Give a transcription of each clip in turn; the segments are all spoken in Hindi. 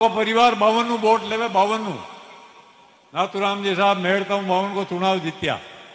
परिवार 52 वोट लेवे 52 नाथुराम जी साहब मेहरता हूं 52 को चुनाव जीत्या।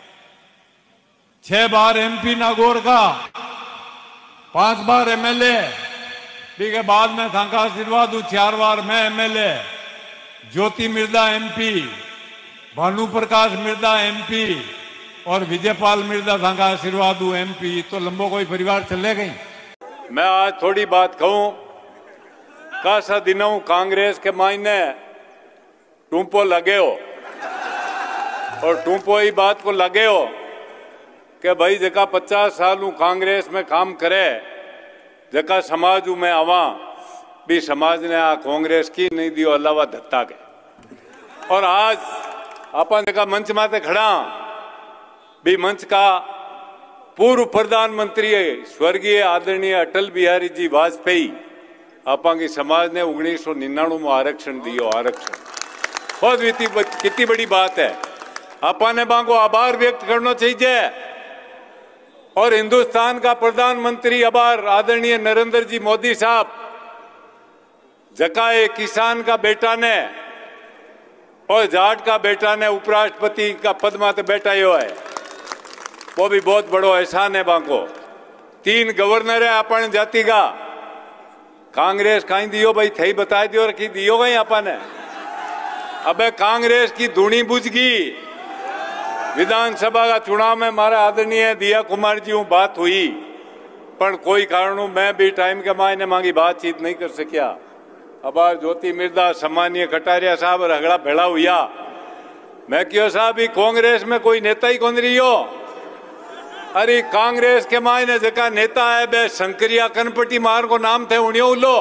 6 बार एमपी नागौर का, 5 बार एमएलए, ठीक है बाद में था का आशीर्वाद हूं 4 बार मैं MLA, Jyoti Mirdha MP, Bhanu Prakash Mirdha MP और विजयपाल मिर्दा था का आशीर्वाद हूं एमपी। तो लंबो कोई परिवार चले गई। मैं आज थोड़ी बात कहूं। कासा दिनों कांग्रेस के मायने टूंपो लगे हो और टूंपो ही बात को लगे हो कि भाई जका 50 साल कांग्रेस में काम करे, जका समाज में आवा भी समाज ने आ कांग्रेस की नहीं दियो अलावा धत्ता के। और आज अपन जका मंच माते खड़ा भी मंच का पूर्व प्रधानमंत्री स्वर्गीय आदरणीय अटल बिहारी जी वाजपेयी आपा की समाज ने 1999 में आरक्षण दियो। आरक्षण बहुत कितनी बड़ी बात है। आपा ने बांको आभार व्यक्त करना चाहिए। और हिंदुस्तान का प्रधानमंत्री आभार आदरणीय नरेंद्र जी मोदी साहब, जका एक किसान का बेटा ने और जाट का बेटा ने उपराष्ट्रपति का पद माते बैठा है, वो भी बहुत बड़ो एहसान है। बांको 3 गवर्नर है अपन जाति का। कांग्रेस कहीं दियो भाई थे बता दियो रखी दियो गई अपन ने। अबे कांग्रेस की धुनी बुझ गई। विधानसभा का चुनाव में हमारा आदरणीय दिया कुमार जी बात हुई, पर कोई कारणों मैं भी टाइम के मायने मांगी बातचीत नहीं कर सकिया। अब ज्योति मिर्दा सम्मानीय कटारिया साहब रगड़ा भेड़ा हुआ। मैं क्यों साहब कांग्रेस में कोई नेता ही कौन रही हो। अरे कांग्रेस के मायने जका नेता है बे शंकरिया कनपटी मार को नाम थे उन्हें उलो।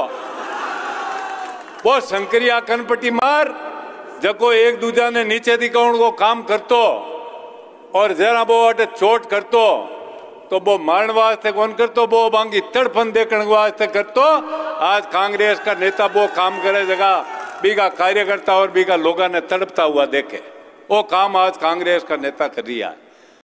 वो शंकरिया कनपटी मार जको एक दूजा ने नीचे दिखाउण को काम करतो और जरा वो अटे चोट करतो तो वो मारण वास्ते कौन करतो, वो बांगी तड़फन देखने वास्ते करतो। आज कांग्रेस का नेता वो काम करे जगह बीघा कार्यकर्ता और बीघा लोगों ने तड़पता हुआ देखे, वो काम आज कांग्रेस का नेता कर रही है।